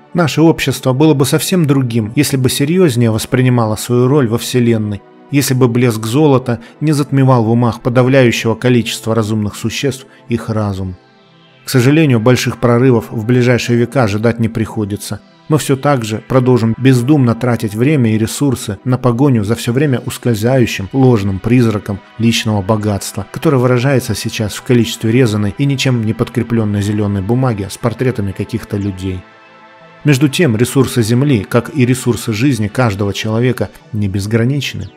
Наше общество было бы совсем другим, если бы серьезнее воспринимало свою роль во Вселенной, если бы блеск золота не затмевал в умах подавляющего количества разумных существ их разум. К сожалению, больших прорывов в ближайшие века ожидать не приходится. Мы все так же продолжим бездумно тратить время и ресурсы на погоню за все время ускользающим ложным призраком личного богатства, которое выражается сейчас в количестве резаной и ничем не подкрепленной зеленой бумаги с портретами каких-то людей. Между тем, ресурсы Земли, как и ресурсы жизни каждого человека, не безграничны.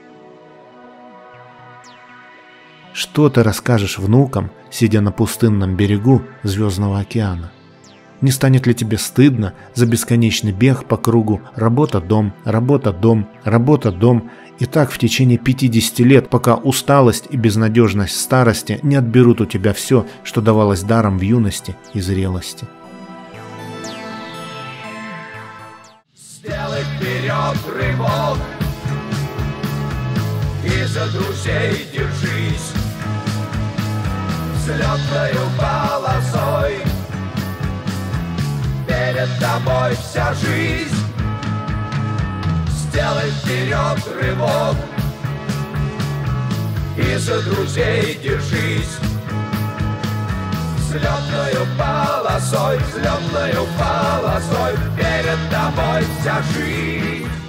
Что ты расскажешь внукам, сидя на пустынном берегу Звездного океана? Не станет ли тебе стыдно за бесконечный бег по кругу работа-дом, работа-дом, работа-дом, и так в течение 50 лет, пока усталость и безнадежность старости не отберут у тебя все, что давалось даром в юности и зрелости? Сделай вперед рывок и за друзей держись взлетною полосой. Перед тобой вся жизнь. Сделай вперед рывок и за друзей держись взлетною полосой, взлетною полосой. Перед тобой вся жизнь.